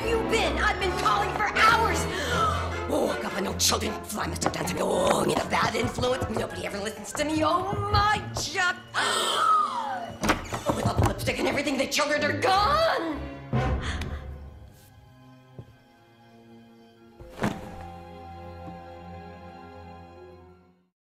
have you been? I've been calling for hours. Oh, God, no children. Fly, Mr. Dancing. Oh, me the bad influence. Nobody ever listens to me. Oh, my Jeff. With all the lipstick and everything, the children are gone.